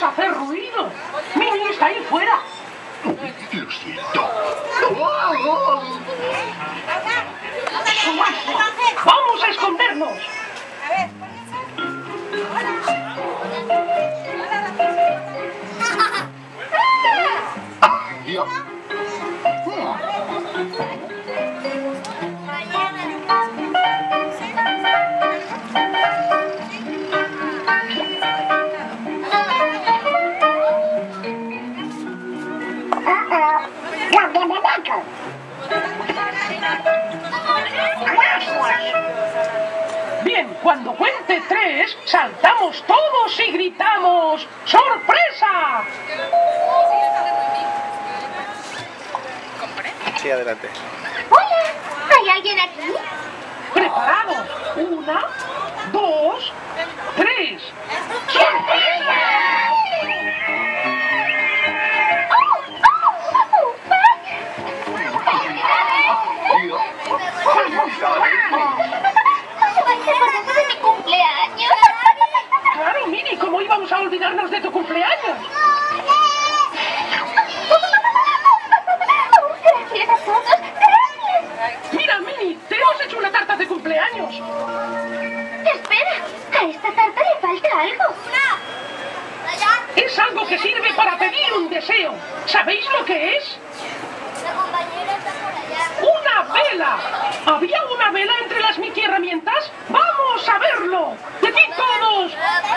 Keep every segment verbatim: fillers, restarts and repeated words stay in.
hacer ruido. Mini está ahí fuera. Lo siento. ¡Vamos a escondernos! Dios. Bien, cuando cuente tres, saltamos todos y gritamos ¡sorpresa! Sí, adelante. Hola, ¿hay alguien aquí? ¿Preparados? Una, dos, tres. ¡Sorpresa! de mi cumpleaños. Claro, Mini, ¿cómo íbamos a olvidarnos de tu cumpleaños? Gracias a todos. Gracias. Mira, Mini, te hemos hecho una tarta de cumpleaños. Espera, a esta tarta le falta algo. Es algo que sirve para pedir un deseo. ¿Sabéis lo que es? ¡Una vela! ¿Había una vela entre las Mickey herramientas? ¡Vamos a verlo! ¡Decid todos!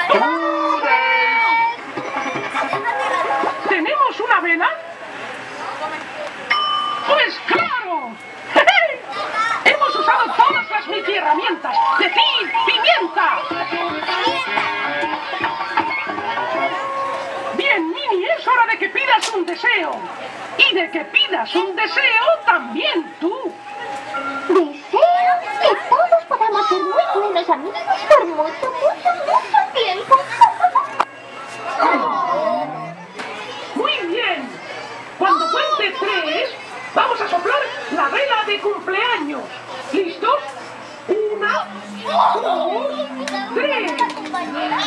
¿Tenemos una vela? ¡Pues claro! ¡Hemos usado todas las Mickey herramientas! ¡Decid pimienta! Bien, Mini, es hora de que pidas un deseo. Y de que pidas un deseo también tú. Deseo que todos podamos ser muy buenos amigos por mucho, mucho, mucho tiempo. Muy bien. Cuando cuente tres, vamos a soplar la vela de cumpleaños. ¿Listos? Una, dos, tres.